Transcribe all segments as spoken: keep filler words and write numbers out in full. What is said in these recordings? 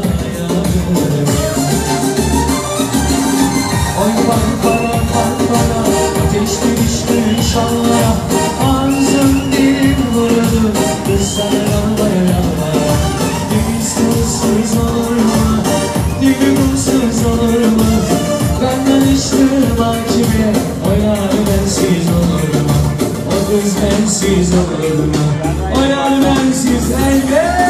Oy Ankara Ankara ateşli düştü şanlara. Ağzım dilim vurdu kız sana yanmaya yanmaya. Düğün unsuz olur mu? Düğün unsuz olur mu? Benden içtim hakime. O yar bensiz olur mu? O kız bensiz olur mu? O yar bensiz elbet.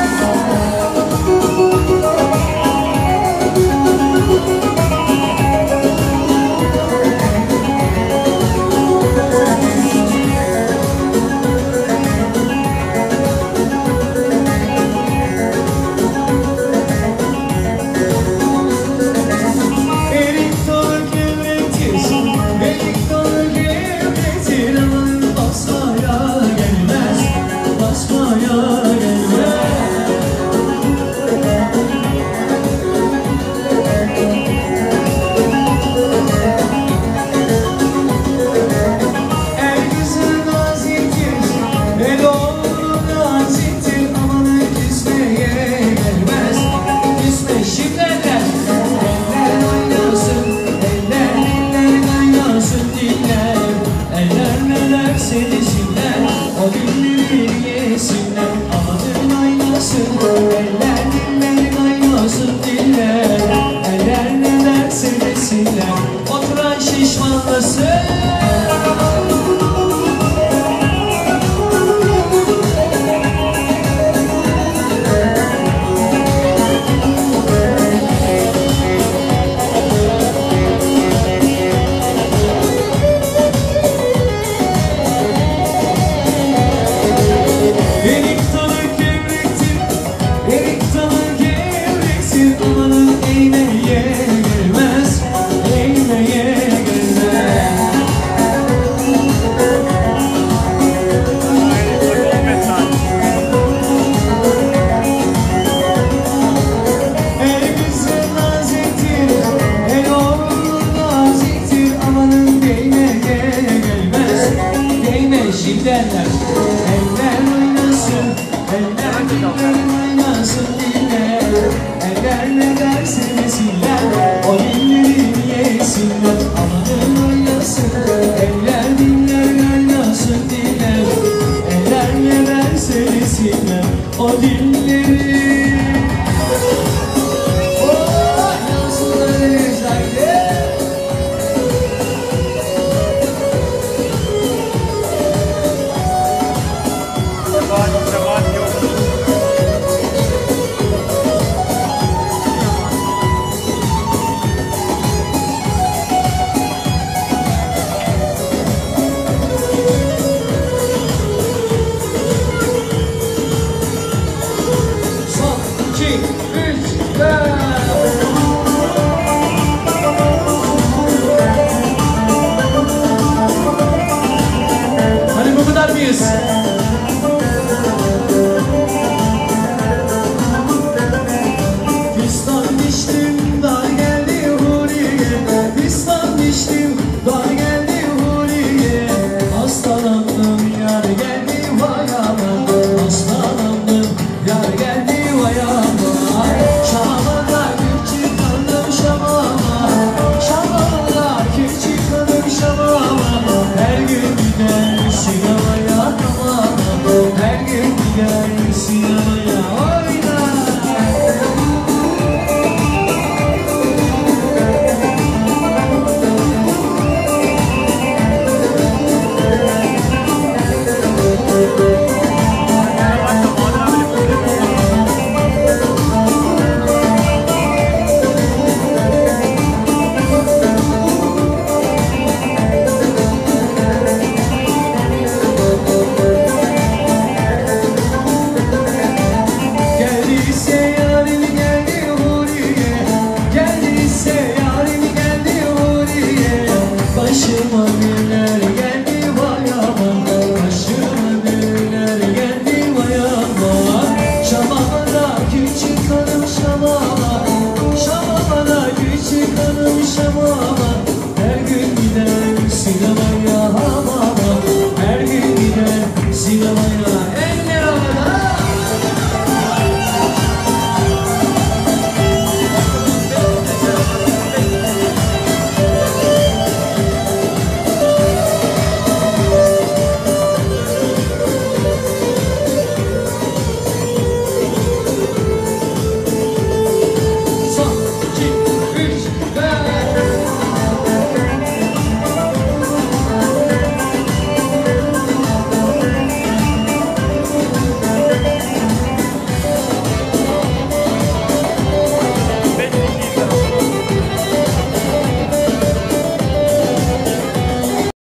Oturan şişmanlasın. Erik dalı gevrektir, erik dalı gevrektir. Amanın eğmeye gelmez, eğmeye gelmez. El kızı naziktir, el oğlu naziktir. Amanın değmeye gelmez, değme şiddeler. Eller oynasın, eller diller oynasın diller. Eller ne derse desinler, o dilleri yesinler. Amanın oynasın, eller diller oynasın diller. Eller ne derse desinler, o dilleri. Oh, yansınlar elinizde. Hani bu kadar mıyız? Fistan diştim dar geldi huri geldi. Fistan diştim dar geldi.